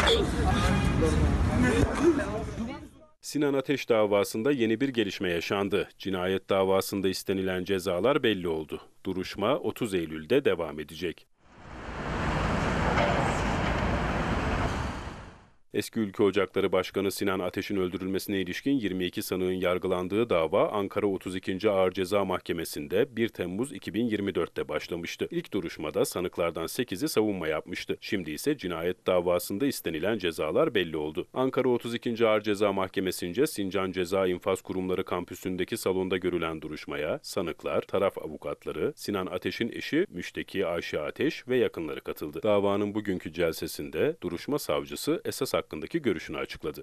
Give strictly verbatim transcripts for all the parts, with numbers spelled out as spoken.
Sinan Ateş davasında yeni bir gelişme yaşandı. Cinayet davasında istenilen cezalar belli oldu. Duruşma otuz Eylül'de devam edecek. Eski Ülke Ocakları Başkanı Sinan Ateş'in öldürülmesine ilişkin yirmi iki sanığın yargılandığı dava Ankara otuz ikinci Ağır Ceza Mahkemesi'nde bir Temmuz iki bin yirmi dört'te başlamıştı. İlk duruşmada sanıklardan sekizi savunma yapmıştı. Şimdi ise cinayet davasında istenilen cezalar belli oldu. Ankara otuz ikinci Ağır Ceza Mahkemesi'nce Sincan Ceza İnfaz Kurumları kampüsündeki salonda görülen duruşmaya sanıklar, taraf avukatları, Sinan Ateş'in eşi müşteki Ayşe Ateş ve yakınları katıldı. Davanın bugünkü celsesinde duruşma savcısı esas hakkındaki görüşünü açıkladı.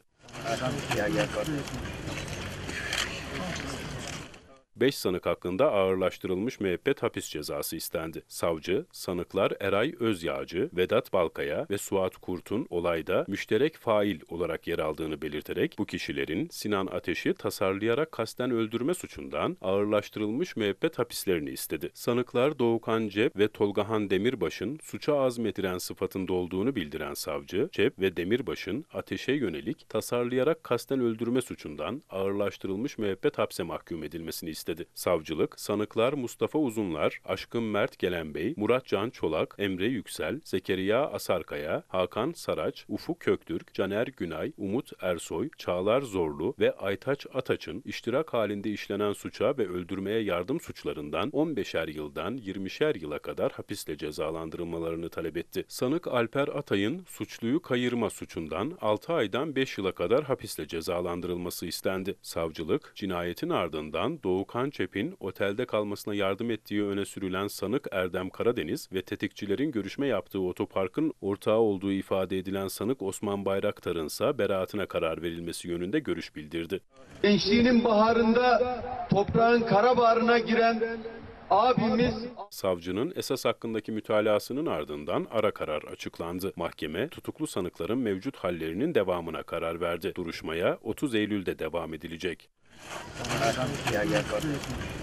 Beş sanık hakkında ağırlaştırılmış müebbet hapis cezası istendi. Savcı, sanıklar Eray Özyağcı, Vedat Balkaya ve Suat Kurt'un olayda müşterek fail olarak yer aldığını belirterek bu kişilerin Sinan Ateş'i tasarlayarak kasten öldürme suçundan ağırlaştırılmış müebbet hapislerini istedi. Sanıklar Doğukan Cep ve Tolgahan Demirbaş'ın suça azmettiren sıfatında olduğunu bildiren savcı, Cep ve Demirbaş'ın Ateş'e yönelik tasarlayarak kasten öldürme suçundan ağırlaştırılmış müebbet hapse mahkum edilmesini istedi. istedi. Savcılık, sanıklar Mustafa Uzunlar, Aşkın Mert Gelenbey, Murat Can Çolak, Emre Yüksel, Zekeriya Asarkaya, Hakan Saraç, Ufuk Köktürk, Caner Günay, Umut Ersoy, Çağlar Zorlu ve Aytaç Ataç'ın iştirak halinde işlenen suça ve öldürmeye yardım suçlarından on beşer yıldan yirmişer yıla kadar hapisle cezalandırılmalarını talep etti. Sanık Alper Atay'ın suçluyu kayırma suçundan altı aydan beş yıla kadar hapisle cezalandırılması istendi. Savcılık, cinayetin ardından Doğukan Çep'in otelde kalmasına yardım ettiği öne sürülen sanık Erdem Karadeniz ve tetikçilerin görüşme yaptığı otoparkın ortağı olduğu ifade edilen sanık Osman Bayraktar'ın ise beraatine karar verilmesi yönünde görüş bildirdi. Gençliğinin baharında toprağın kara baharına giren abimiz... Savcının esas hakkındaki mütalasının ardından ara karar açıklandı. Mahkeme, tutuklu sanıkların mevcut hallerinin devamına karar verdi. Duruşmaya otuz Eylül'de devam edilecek.